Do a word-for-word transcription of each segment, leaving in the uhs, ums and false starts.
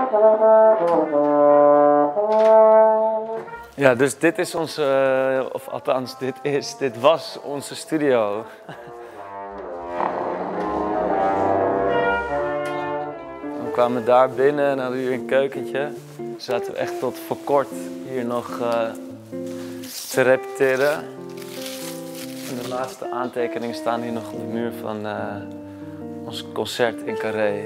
Ja, dus dit is onze, uh, of althans, dit is, dit was onze studio. We kwamen daar binnen en hadden hier een keukentje. Zaten we echt tot voor kort hier nog uh, te repeteren. En de laatste aantekeningen staan hier nog op de muur van uh, ons concert in Carré.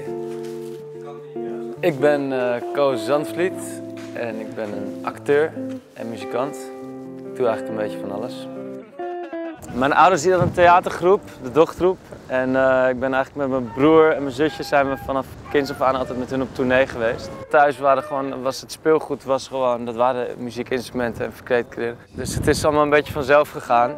Ik ben uh, Koos Zandvliet en ik ben een acteur en muzikant. Ik doe eigenlijk een beetje van alles. Mijn ouders die hadden een theatergroep, de Dochtroep. En uh, ik ben eigenlijk met mijn broer en mijn zusje zijn we vanaf kinds af aan altijd met hun op tournee geweest. Thuis waren gewoon, was het speelgoed, was gewoon, dat waren muziekinstrumenten en verkleedkleren. Dus het is allemaal een beetje vanzelf gegaan.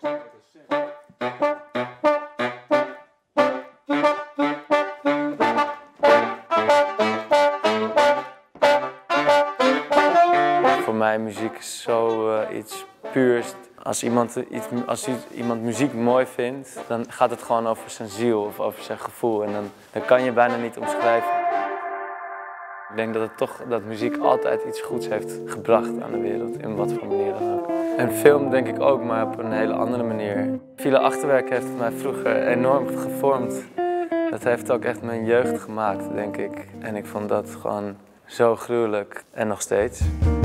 Voor mij muziek is zo uh, iets puurs. Als iemand, iets, als iemand muziek mooi vindt, dan gaat het gewoon over zijn ziel of over zijn gevoel. En dan, dan kan je bijna niet omschrijven. Ik denk dat, het toch, dat muziek altijd iets goeds heeft gebracht aan de wereld, in wat voor manier dan ook. En film denk ik ook, maar op een hele andere manier. Vele Achterwerk heeft mij vroeger enorm gevormd. Dat heeft ook echt mijn jeugd gemaakt, denk ik. En ik vond dat gewoon zo gruwelijk. En nog steeds.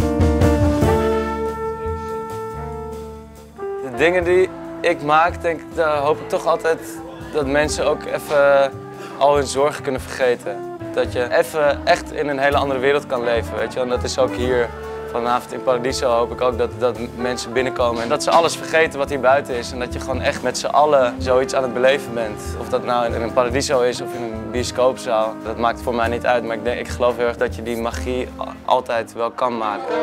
De dingen die ik maak, denk ik, daar hoop ik toch altijd dat mensen ook even al hun zorgen kunnen vergeten. Dat je even echt in een hele andere wereld kan leven, weet je. En dat is ook hier vanavond in Paradiso hoop ik ook dat, dat mensen binnenkomen en dat ze alles vergeten wat hier buiten is. En dat je gewoon echt met z'n allen zoiets aan het beleven bent. Of dat nou in een Paradiso is of in een bioscoopzaal, dat maakt voor mij niet uit. Maar ik, denk, ik geloof heel erg dat je die magie altijd wel kan maken.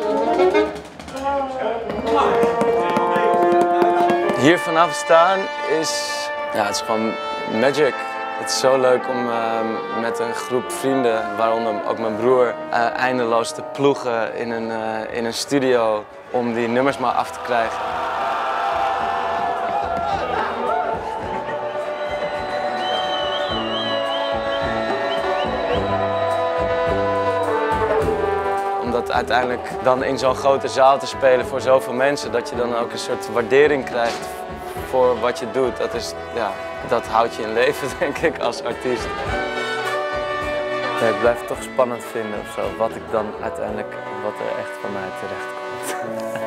Hier vanaf staan is, ja, het is gewoon magic. Het is zo leuk om uh, met een groep vrienden, waaronder ook mijn broer, uh, eindeloos te ploegen in een, uh, in een studio om die nummers maar af te krijgen. Om dat uiteindelijk dan in zo'n grote zaal te spelen voor zoveel mensen, dat je dan ook een soort waardering krijgt voor wat je doet. Dat is, ja, dat houdt je in leven, denk ik, als artiest. Nee, ik blijf het toch spannend vinden of zo, wat ik dan uiteindelijk, wat er echt van mij terecht komt.